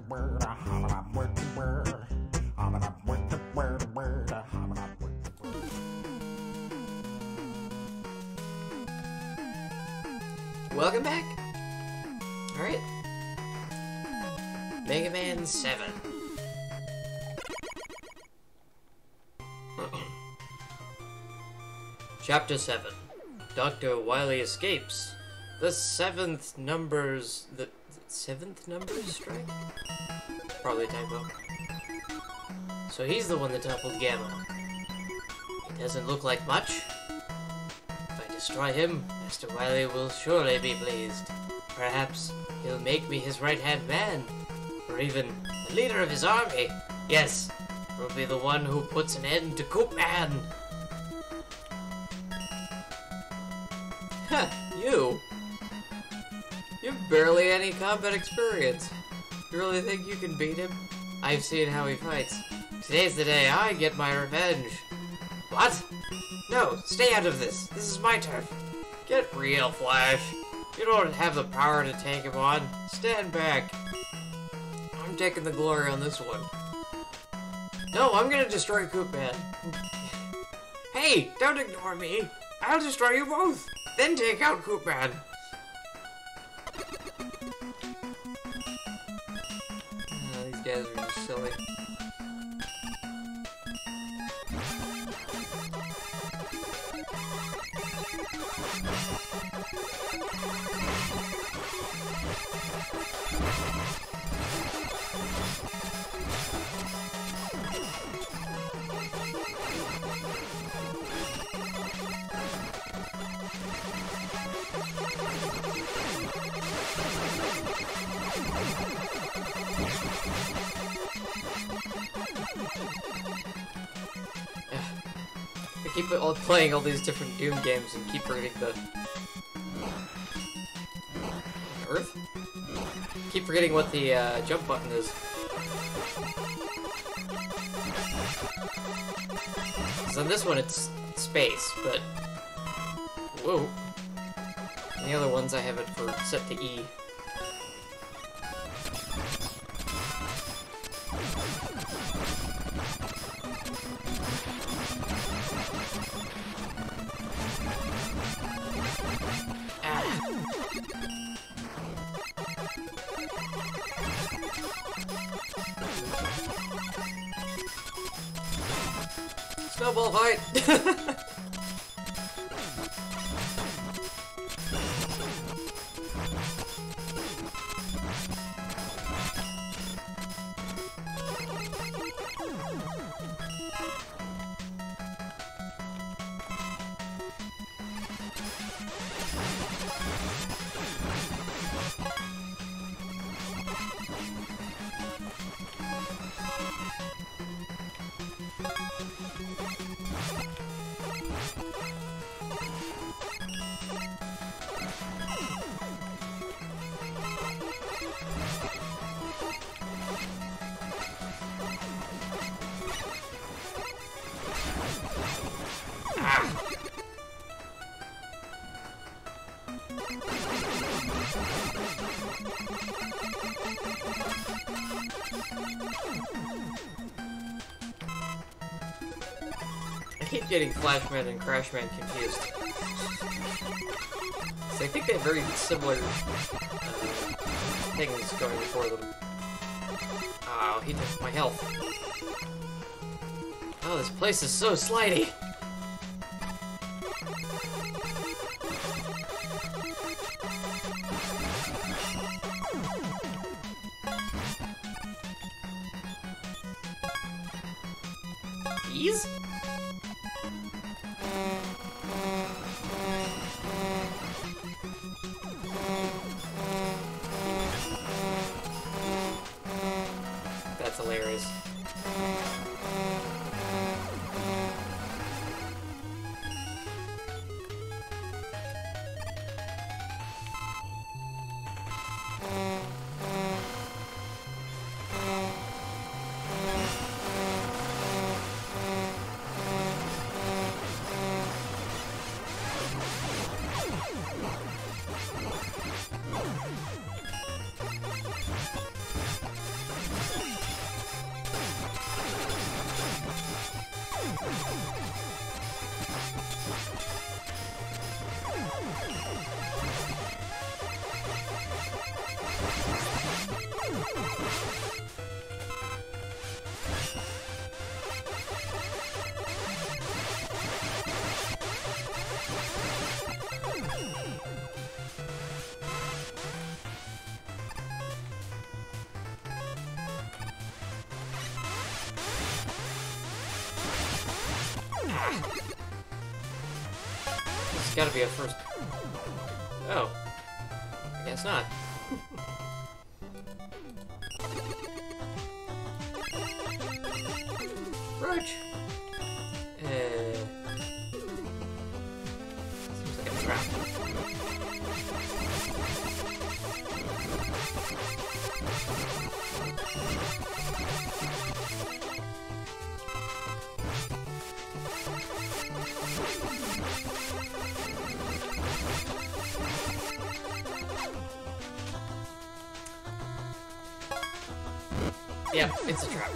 Welcome back. Alright. Mega Man 7. Chapter 7. Dr. Wily escapes. The seventh numbers strike? Probably a typo. So he's the one that toppled Gamma. He doesn't look like much. If I destroy him, Master Wily will surely be pleased. Perhaps he'll make me his right-hand man, or even the leader of his army. Yes, will be the one who puts an end to Koopman. Huh, you? You've barely any combat experience. You really think you can beat him? I've seen how he fights. Today's the day I get my revenge. What? No, stay out of this. This is my turf. Get real, Flash. You don't have the power to take him on. Stand back. I'm taking the glory on this one. No, I'm gonna destroy Koopman. Hey, don't ignore me. I'll destroy you both. Then take out Koopman. These guys are just silly. I keep playing all these different Doom games and keep forgetting the Earth? Keep forgetting what the jump button is. Because on this one it's space, but whoa. And the other ones I have it for set to E. Snowball fight! I keep getting Flashman and Crashman confused. So I think they have very similar things going for them. Oh, he took my health. Oh, this place is so slidey. These? That's hilarious. It's gotta be a first... Oh. I guess not. Roach! Seems like a trap. Yeah, it's a trap.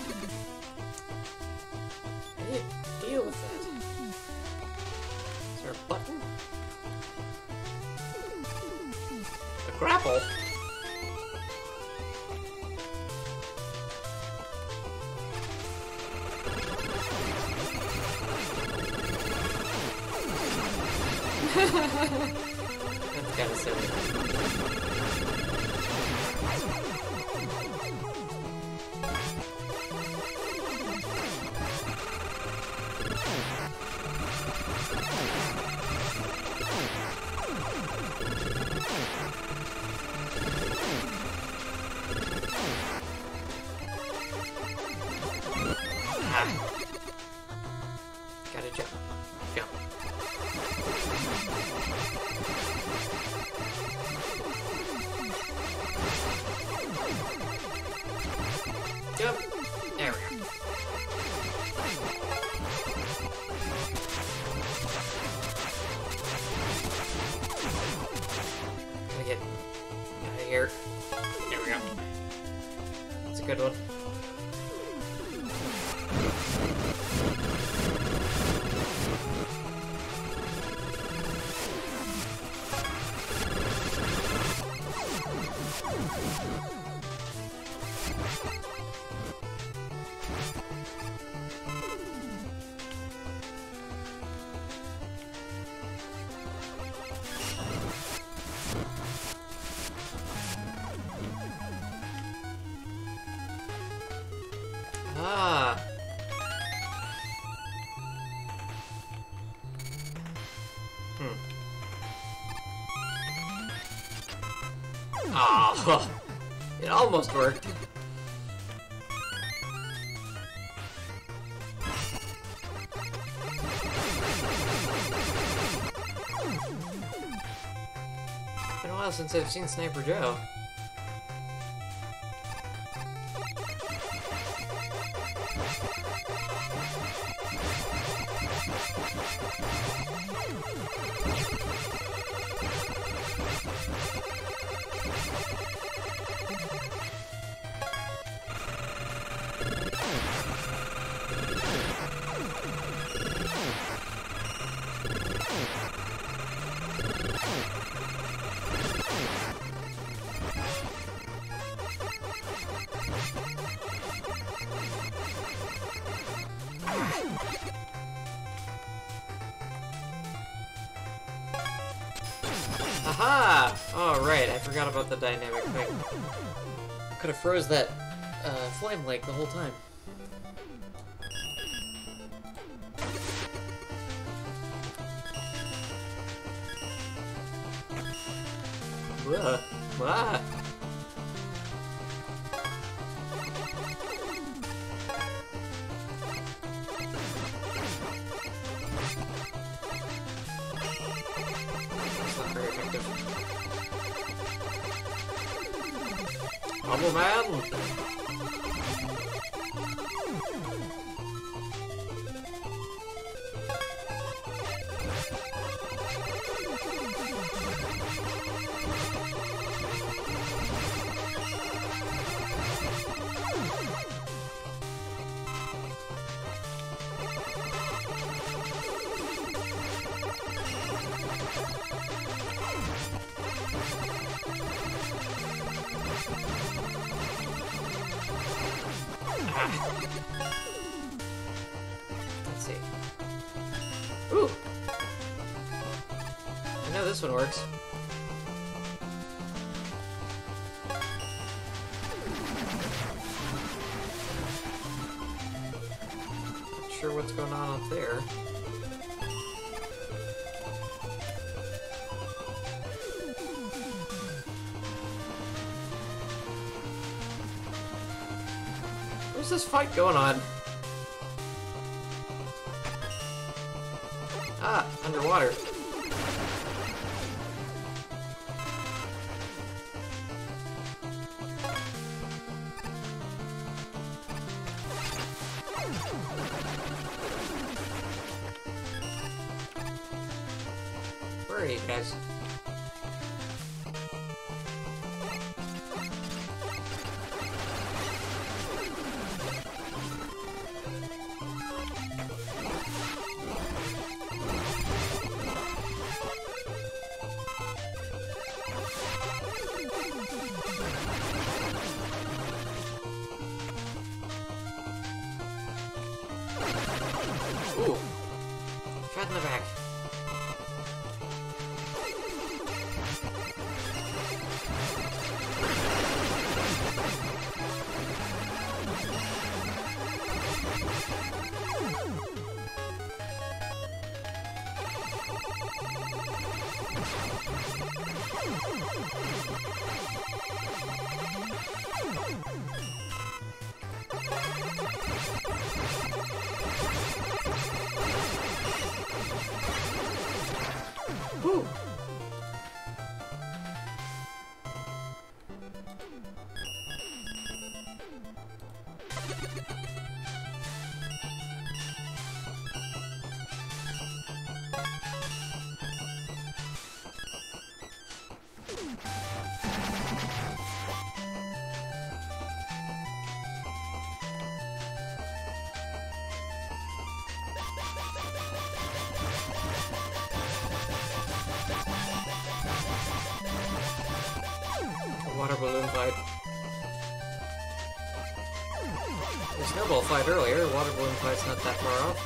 How do you deal with that? Is there a button? A grapple? That's kinda silly. Gotta jump. Jump. Jump. There we go. Gotta get out of here. There we go. That's a good one. Ah. Ah. It almost worked. It's been a while since I've seen Sniper Joe. Aha! Oh, right, I forgot about the dynamic thing. Could have froze that flame lake the whole time. Whoa. Ah. That's not very effective. Bubble Man! Let's see. Ooh! I know this one works. Not sure what's going on up there. Where's this fight going on? Ah, underwater. Where are you guys? Ooh. Shot in the back. Woo! Water balloon fight. The snowball fight earlier, water balloon fight's not that far off.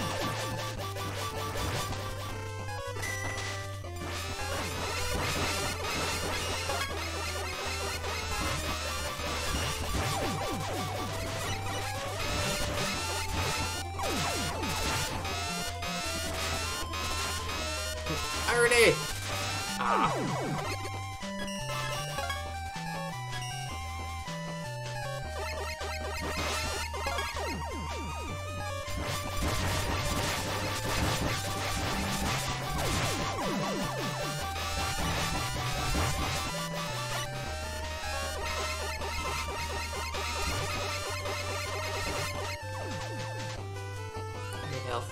Irony! Ah. Need health.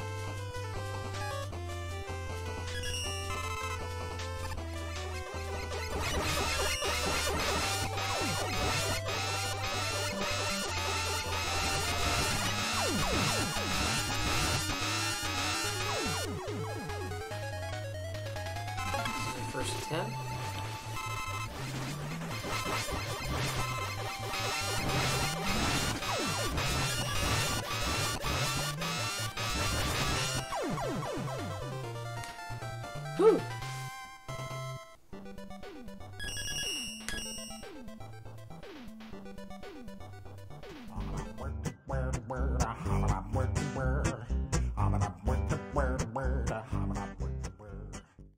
First attempt. Whew.